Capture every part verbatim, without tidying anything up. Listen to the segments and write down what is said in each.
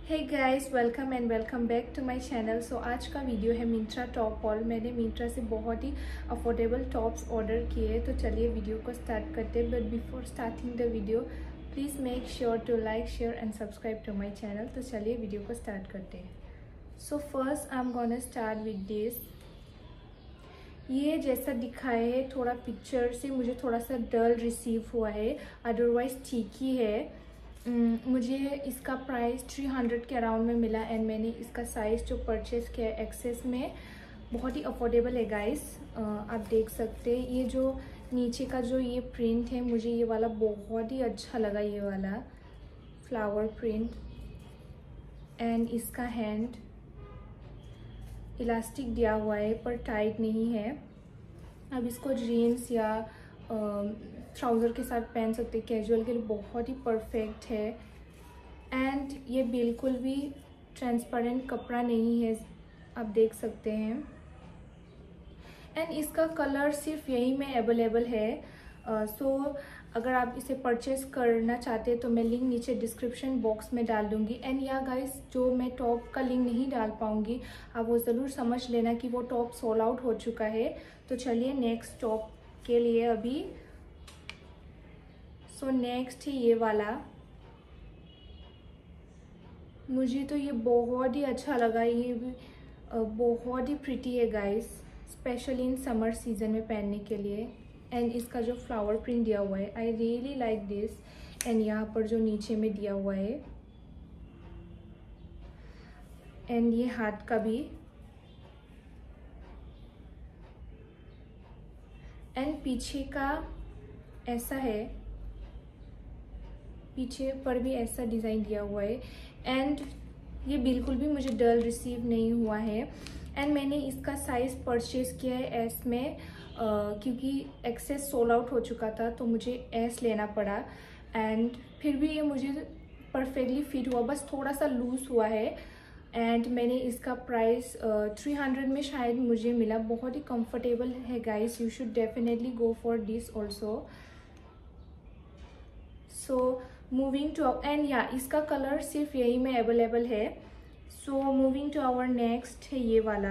Hey guys, welcome and welcome back to my channel. So आज का video है Myntra top hall. मैंने मिंत्रा से बहुत ही अफोर्डेबल टॉप्स ऑर्डर किए, तो चलिए वीडियो को स्टार्ट करते हैं। But before starting the video please make sure to like, share and subscribe to my channel. तो चलिए वीडियो को स्टार्ट करते हैं। So first I am gonna start with this. ये जैसा दिखाया है थोड़ा पिक्चर से मुझे थोड़ा सा डल रिसीव हुआ है, अदरवाइज ठीक ही है। Mm, मुझे इसका प्राइस तीन सौ के अराउंड में मिला एंड मैंने इसका साइज़ जो परचेज़ किया है एक्सेस में, बहुत ही अफोर्डेबल है गाइस। आप देख सकते हैं ये जो नीचे का जो ये प्रिंट है, मुझे ये वाला बहुत ही अच्छा लगा, ये वाला फ्लावर प्रिंट। एंड इसका हैंड इलास्टिक दिया हुआ है पर टाइट नहीं है। अब इसको जीन्स या ट्राउज़र के साथ पहन सकते, कैजुअल के लिए बहुत ही परफेक्ट है। एंड ये बिल्कुल भी ट्रांसपेरेंट कपड़ा नहीं है, आप देख सकते हैं। एंड इसका कलर सिर्फ यही में अवेलेबल है। सो uh, so, अगर आप इसे परचेस करना चाहते हैं तो मैं लिंक नीचे डिस्क्रिप्शन बॉक्स में डाल दूँगी। एंड या गाइस, जो मैं टॉप का लिंक नहीं डाल पाऊँगी आप वो ज़रूर समझ लेना कि वो टॉप सोल्ड आउट हो चुका है। तो चलिए नेक्स्ट टॉप के लिए अभी। सो नेक्स्ट है ये वाला। मुझे तो ये बहुत ही अच्छा लगा, ये भी बहुत ही प्रिटी है गाइस, स्पेशली इन समर सीजन में पहनने के लिए। एंड इसका जो फ्लावर प्रिंट दिया हुआ है, I really like this. And यहाँ पर जो नीचे में दिया हुआ है, एंड ये हाथ का भी, एंड पीछे का ऐसा है, पीछे पर भी ऐसा डिज़ाइन दिया हुआ है। एंड ये बिल्कुल भी मुझे डल रिसीव नहीं हुआ है। एंड मैंने इसका साइज़ परचेज़ किया है एस में, uh, क्योंकि एक्सेस सोल्ड आउट हो चुका था तो मुझे एस लेना पड़ा। एंड फिर भी ये मुझे परफेक्टली फिट हुआ, बस थोड़ा सा लूज़ हुआ है। एंड मैंने इसका प्राइस थ्री हंड्रेड में शायद मुझे मिला। बहुत ही कंफर्टेबल है guys, you should definitely go for this also. So moving to and या इसका कलर सिर्फ यही में अवेलेबल है। So moving to our next है ये वाला।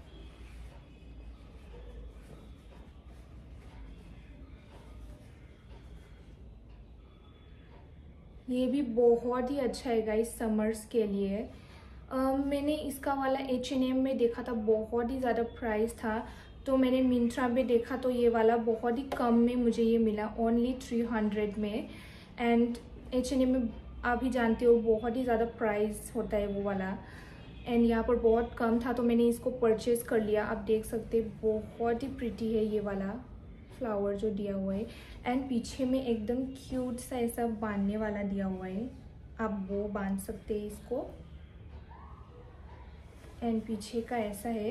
ये भी बहुत ही अच्छा है गाइस समर्स के लिए। uh, मैंने इसका वाला एच एन एम में देखा था, बहुत ही ज़्यादा प्राइस था। तो मैंने मिंत्रा में देखा तो ये वाला बहुत ही कम में मुझे ये मिला, ओनली थ्री हंड्रेड में। एंड एच एन एम में आप ही जानते हो बहुत ही ज़्यादा प्राइस होता है वो वाला। एंड यहाँ पर बहुत कम था तो मैंने इसको परचेज़ कर लिया। आप देख सकते हैं बहुत ही प्रिटी है ये वाला फ्लावर जो दिया हुआ है। एंड पीछे में एकदम क्यूट सा ऐसा बांधने वाला दिया हुआ है, आप वो बांध सकते हैं इसको। एंड पीछे का ऐसा है,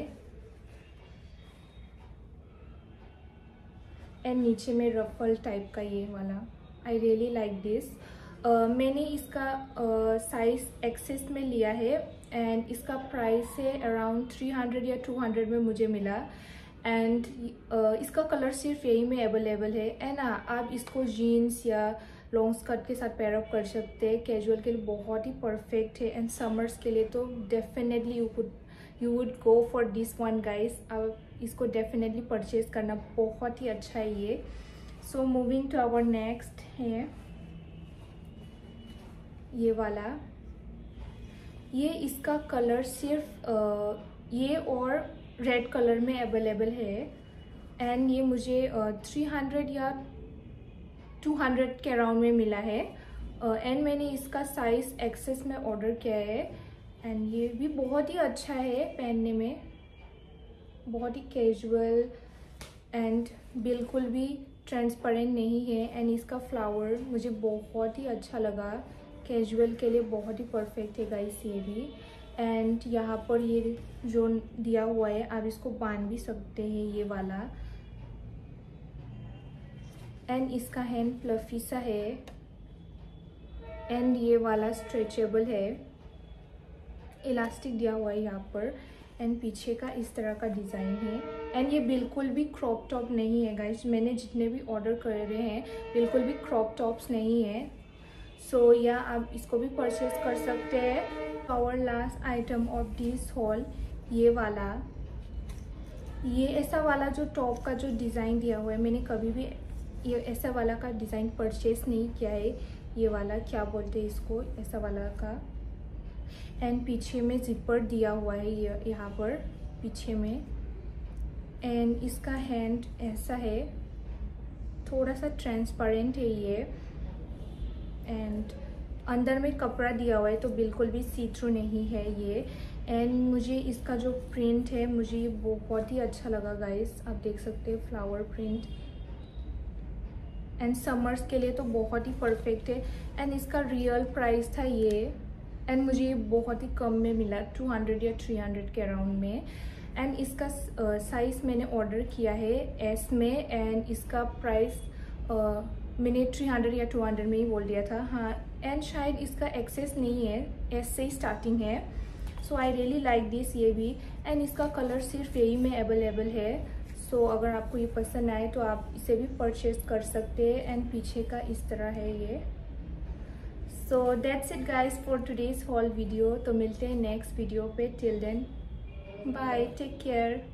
एंड नीचे में रफल टाइप का ये वाला। I really like this. मैंने इसका साइज़ uh, एक्सेस में लिया है एंड इसका प्राइस है अराउंड थ्री हंड्रेड या टू हंड्रेड में मुझे मिला। एंड uh, इसका कलर सिर्फ यही में अवेलेबल है। एंड आप इसको जीन्स या लॉन्ग स्कर्ट के साथ पेयर अप कर सकते हैं, कैजुअल के लिए बहुत ही परफेक्ट है। एंड समर्स के लिए तो definitely you could you would go for this one guys. आप इसको डेफिनेटली परचेज करना, बहुत ही अच्छा है ये। So moving to our next है ये वाला। ये इसका कलर सिर्फ आ, ये और रेड कलर में अवेलेबल है। एंड ये मुझे थ्री हंड्रेड या टू हंड्रेड के अराउंड में मिला है। एंड uh, मैंने इसका साइज़ एक्सेस में ऑर्डर किया है। एंड ये भी बहुत ही अच्छा है पहनने में, बहुत ही कैजुअल एंड बिल्कुल भी ट्रांसपेरेंट नहीं है। एंड इसका फ्लावर मुझे बहुत ही अच्छा लगा, कैजुअल के लिए बहुत ही परफेक्ट है गाइस ये भी। एंड यहाँ पर ये जो दिया हुआ है आप इसको बांध भी सकते हैं, ये वाला। एंड इसका हैंड फ्लफी सा है एंड ये वाला स्ट्रेचेबल है, इलास्टिक दिया हुआ है यहाँ पर। एंड पीछे का इस तरह का डिज़ाइन है। एंड ये बिल्कुल भी क्रॉप टॉप नहीं है गाइस, मैंने जितने भी ऑर्डर कर रहे हैं बिल्कुल भी क्रॉप टॉप्स नहीं है। सो so, या आप इसको भी परचेज कर सकते हैं। Our last item of this haul, ये वाला ये ऐसा वाला जो टॉप का जो डिज़ाइन दिया हुआ है, मैंने कभी भी ये ऐसा वाला का डिज़ाइन परचेस नहीं किया है। ये वाला क्या बोलते हैं इसको, ऐसा वाला का। एंड पीछे में जिपर दिया हुआ है ये यहाँ पर पीछे में। एंड इसका हैंड ऐसा है, थोड़ा सा ट्रांसपेरेंट है ये। एंड अंदर में कपड़ा दिया हुआ है तो बिल्कुल भी सी थ्रू नहीं है ये। एंड मुझे इसका जो प्रिंट है मुझे ये बहुत ही अच्छा लगा गाइस, आप देख सकते हैं फ्लावर प्रिंट। एंड समर्स के लिए तो बहुत ही परफेक्ट है। एंड इसका रियल प्राइस था ये, एंड मुझे ये बहुत ही कम में मिला, टू हंड्रेड या थ्री हंड्रेड के अराउंड में। एंड इसका साइज़ मैंने ऑर्डर किया है एस में। एंड इसका प्राइस uh, मैंने थ्री हंड्रेड या टू हंड्रेड में ही बोल दिया था। हाँ, एंड शायद इसका एक्सेस नहीं है, एस से ही स्टार्टिंग है। So I really like this ये भी। एंड इसका कलर सिर्फ यही में अवेलेबल है। सो so, अगर आपको ये पसंद आए तो आप इसे भी परचेज कर सकते हैं। एंड पीछे का इस तरह है ये। So that's it guys for today's haul video. तो मिलते हैं नेक्स्ट वीडियो पे। Till then bye, take care.